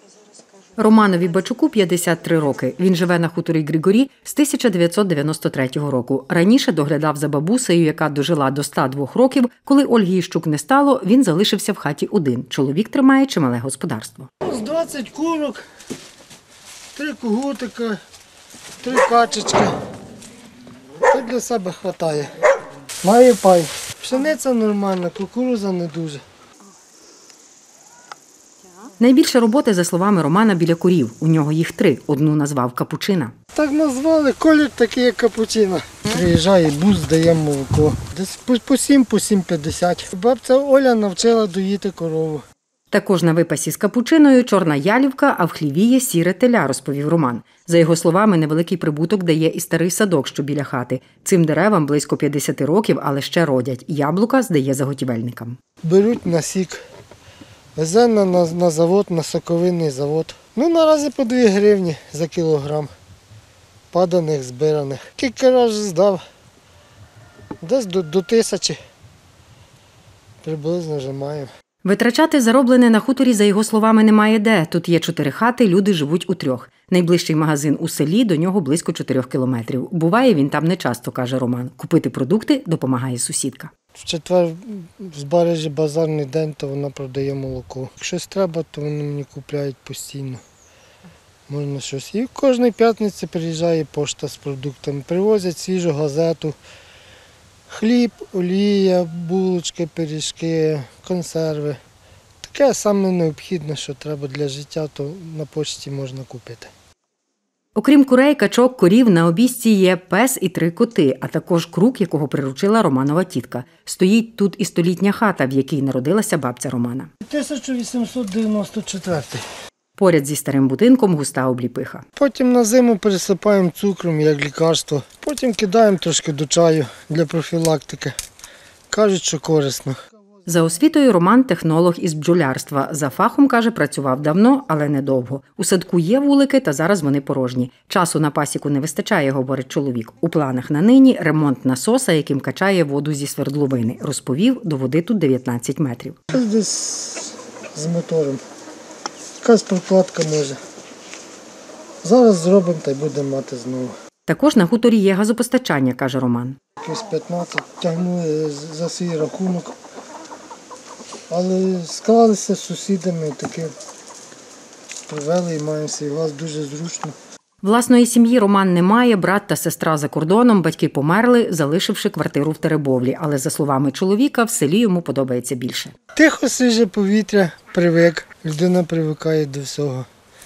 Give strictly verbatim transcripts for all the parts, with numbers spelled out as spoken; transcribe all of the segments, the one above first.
Романові Бачуку п'ятдесят три роки. Він живе на хуторі Григорі з тисяча дев'ятсот дев'яносто третього року. Раніше доглядав за бабусею, яка дожила до ста двох років. Коли Ольги Іщук не стало, він залишився в хаті один. Чоловік тримає чимале господарство. З двадцять курок, три кугутика, три качечки. Так для себе вистачає. Має пай. Пшениця нормальна, кукурудза не дуже. Найбільше роботи, за словами Романа, біля курів. У нього їх три. Одну назвав Капучина. Так назвали, колір такий, як капучино. Приїжджає бус, дає молоко. Десь по сім, по сім п'ятдесят. Бабця Оля навчила доїти корову. Також на випасі з капучиною чорна ялівка, а в хліві є сіре теля, розповів Роман. За його словами, невеликий прибуток дає і старий садок, що біля хати. Цим деревам близько п'ятдесят років, але ще родять. Яблука здає заготівельникам. Беруть на сік. Везе на, на, на завод, на соковинний завод. Ну, наразі по дві гривні за кілограм. Паданих, збираних. Кілька разів здав. Десь до, до тисячі. Приблизно вже маємо. Витрачати зароблене на хуторі, за його словами, немає де. Тут є чотири хати, люди живуть у трьох. Найближчий магазин у селі, до нього близько чотирьох кілометрів. Буває він там нечасто, каже Роман. Купити продукти допомагає сусідка. В четвер з Барижі базарний день, то вона продає молоко. Якщо треба, то вони мені купляють постійно. Можна щось. І кожної п'ятниці приїжджає пошта з продуктами. Привозять свіжу газету, хліб, олія, булочки, пиріжки, консерви. Таке саме необхідне, що треба для життя, то на пошті можна купити. Окрім курей, качок, корів, на обійсті є пес і три коти, а також крук, якого приручила Романова тітка. Стоїть тут і столітня хата, в якій народилася бабця Романа. тисяча вісімсот дев'яносто четвертий. Поряд зі старим будинком густа обліпиха. Потім на зиму пересипаємо цукром, як лікарство. Потім кидаємо трошки до чаю для профілактики. Кажуть, що корисно. За освітою Роман – технолог із бджолярства. За фахом, каже, працював давно, але недовго. У садку є вулики, та зараз вони порожні. Часу на пасіку не вистачає, говорить чоловік. У планах на нині – ремонт насоса, яким качає воду зі свердловини. Розповів, до води тут дев'ятнадцять метрів. Десь з мотором. Якась прокладка може. Зараз зробимо та й будемо мати знову. Також на хуторі є газопостачання, каже Роман. Якось п'ятнадцять тягнули за свій рахунок. Але склалися з сусідами, таки привели і маємо свій газ, дуже зручно. Власної сім'ї Роман не має, брат та сестра за кордоном, батьки померли, залишивши квартиру в Теребовлі. Але, за словами чоловіка, в селі йому подобається більше. Тихо, свіже повітря, привик, людина привикає до всього.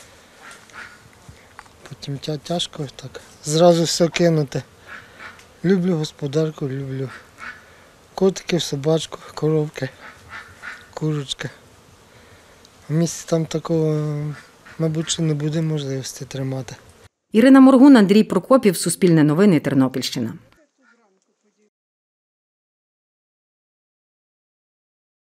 Потім тя тяжко так, зразу все кинути. Люблю господарку, люблю котиків, собачку, коровки. Курочка. В місті там такого, мабуть, що не буде можливості тримати. Ірина Моргун, Андрій Прокопів, Суспільне новини, Тернопільщина.